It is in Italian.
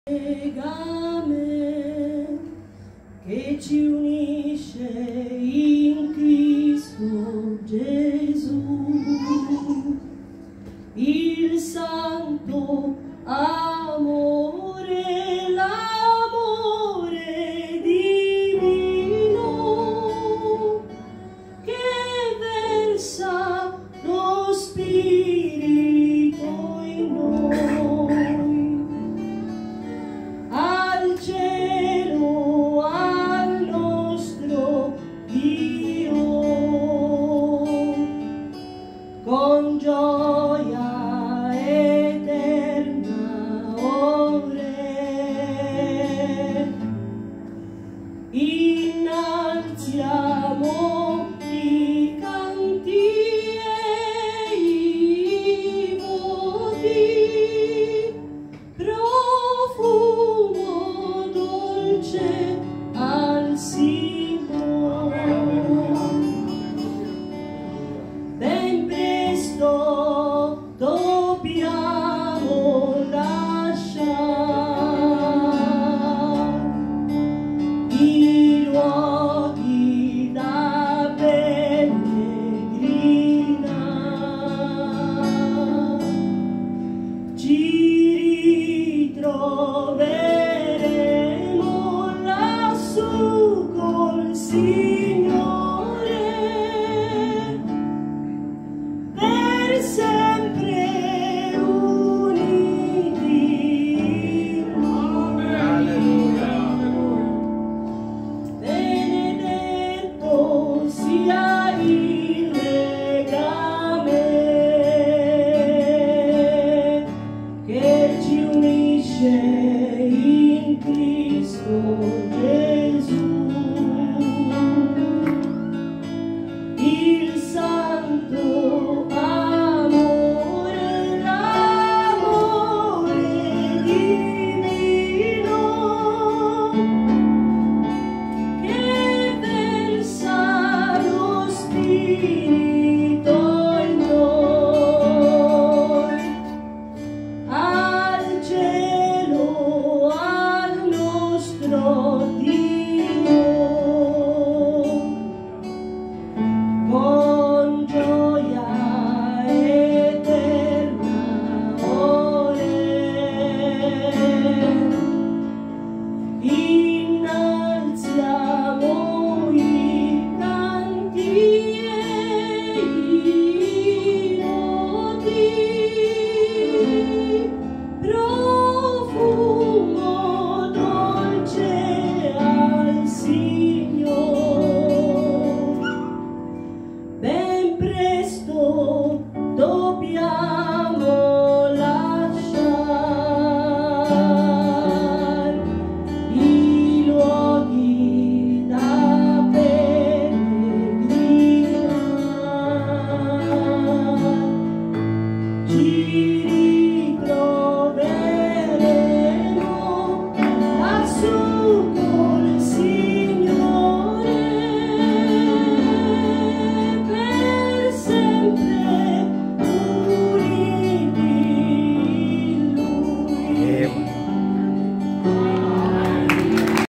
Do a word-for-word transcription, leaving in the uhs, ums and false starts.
legame che ci unisce in Cristo Gesù, il santo amore, l'amore divino che versa lo Spirito in noi, al cielo, al nostro Dio, con gioia eterna ore, innalziamo i canti e i voti, profumo dolce al Signore. Ben presto dobbiamo lasciare i luoghi da pellegrina, ci ritroveremo lassù col Signore per sempre uniti. Alleluia. Benedetto sia il legame che ci unisce in Cristo Gesù.